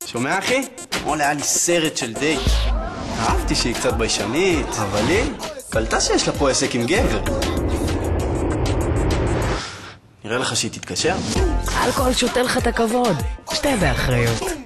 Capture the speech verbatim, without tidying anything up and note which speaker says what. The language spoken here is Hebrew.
Speaker 1: שומע אחי? אתמול היה לי סרט של דייט. אהבתי שהיא קצת ביישנית, אבל היא קלטה שיש לה פה עסק עם גבר. נראה לך שהיא תתקשר?
Speaker 2: אלכוהול שותה לך את הכבוד. שתה באחריות.